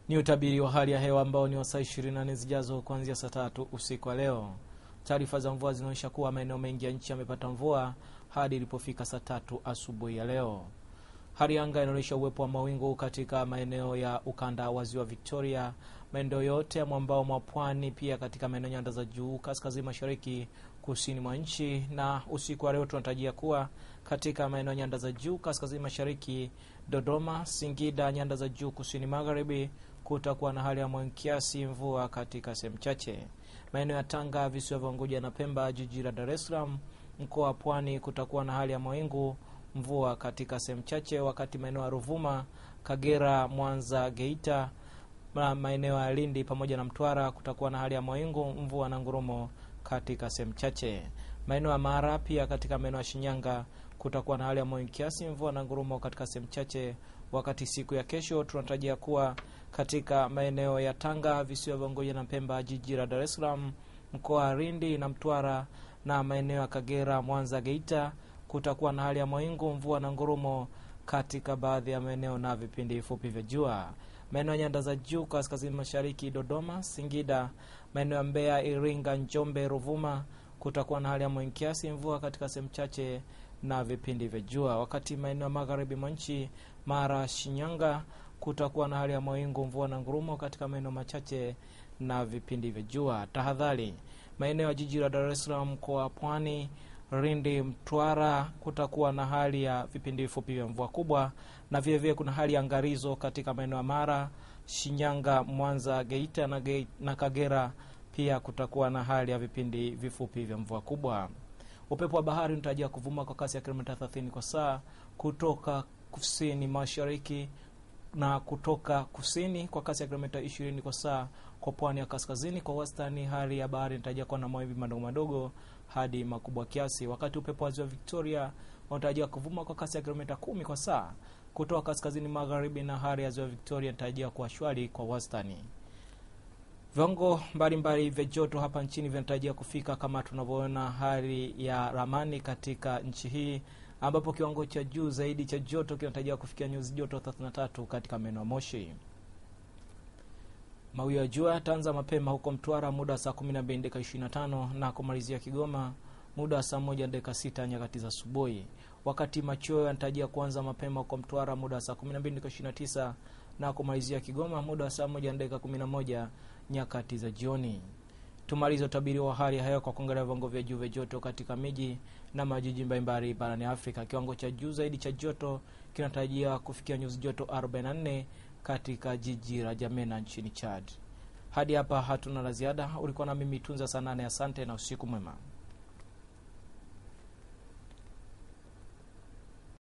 Ni utabiri wa hali ya hewa ambao ni wa saa 24 zijazo kuanzia saa 3 usiku wa leo. Taarifa za mvua zinaonyesha kuwa maeneo mengi ya nchi yamepata mvua hadi ilipofika saa 3 asubuhi ya leo. Hali ya anga inaonyesha uwepo wa mawingu katika maeneo ya ukanda wa Ziwa Victoria, maeneo yote ya mwambao mwa pwani, pia katika maeneo nyanda za juu kaskazini mashariki kusini mwa nchi. Na usiku wa leo tunatarajia kuwa katika maeneo nyanda za juu kaskazini mashariki, Dodoma, Singida, nyanda za juu kusini magharibi kutakuwa na hali ya mawingu kiasi, mvua katika sehemu chache. Maeneo ya Tanga, visiwa vya Unguja na Pemba, jiji la Dar es Salaam, mkoa wa Pwani kutakuwa na hali ya mawingu, mvua katika sehemu chache, wakati maeneo ya Ruvuma, Kagera, Mwanza, Geita, maeneo ya Lindi pamoja na Mtwara kutakuwa na hali ya mawingu, mvua na ngurumo katika sehemu chache. Maeneo ya Mara pia katika maeneo ya Shinyanga kutakuwa na hali ya mawingu kiasi, mvua na ngurumo katika sehemu chache, wakati siku ya kesho tunatarajia kuwa katika maeneo ya Tanga, visiwa vya Unguja na Pemba, jiji la Dar es Salaam, mkoa wa Lindi na Mtwara na maeneo ya Kagera, Mwanza, Geita kutakuwa na hali ya mawingu, mvua na ngurumo katika baadhi ya maeneo na vipindi vifupi vya jua. Maeneo ya nyanda za juu kaskazini mashariki, Dodoma, Singida, maeneo ya Mbeya, Iringa, Njombe, Ruvuma kutakuwa na hali ya mawingu kiasi, mvua katika sehemu chache na vipindi vya jua, wakati maeneo ya magharibi mwa nchi, Mara, Shinyanga kutakuwa na hali ya mawingu, mvua na ngurumo katika maeneo machache na vipindi vya jua. Tahadhari: maeneo ya jiji la Dar es Salaam, mkoa wa Pwani, Lindi, Mtwara kutakuwa na hali ya vipindi vifupi vya mvua kubwa, na vile vile kuna hali ya angalizo katika maeneo ya Mara, Shinyanga, Mwanza, Geita na Kagera pia kutakuwa na hali ya vipindi vifupi vya mvua kubwa. Upepo wa bahari unatarajia kuvuma kwa kasi ya kilomita 30 kwa saa kutoka kusini mashariki na kutoka kusini kwa kasi ya kilomita 20 kwa saa kwa pwani ya kaskazini. Kwa wastani hali ya bahari inatarajia kuwa na mawimbi madogo madogo hadi makubwa kiasi, wakati upepo wa Ziwa Victoria unatarajia kuvuma kwa kasi ya kilomita 10 kwa saa kutoka kaskazini magharibi, na hali ya Ziwa Victoria inatarajia kuwa shwari kwa wastani. Viwango mbalimbali vya joto hapa nchini vinatarajia kufika kama tunavyoona hali ya ramani katika nchi hii, ambapo kiwango cha juu zaidi cha joto kinatarajia kufikia nyuzi joto 33 katika maeneo Moshi. Mawio ya jua yataanza mapema huko Mtwara muda wa saa 12:25 na kumalizia Kigoma muda wa saa 1:06 nyakati za asubuhi, wakati machweo yanatarajia kuanza mapema huko Mtwara muda wa saa 12:29 na kumalizia Kigoma muda wa saa 1:11 nyakati za jioni. Tumalize utabiri wa hali ya hewa kwa kuangalia viwango vya juu vya joto katika miji na majiji mbalimbali barani Afrika. Kiwango cha juu zaidi cha joto kinatarajia kufikia nyuzi joto 44 katika jiji la Jamena nchini Chad. Hadi hapa hatuna la ziada. Ulikuwa na mimi Tunza Sanane, asante na usiku mwema.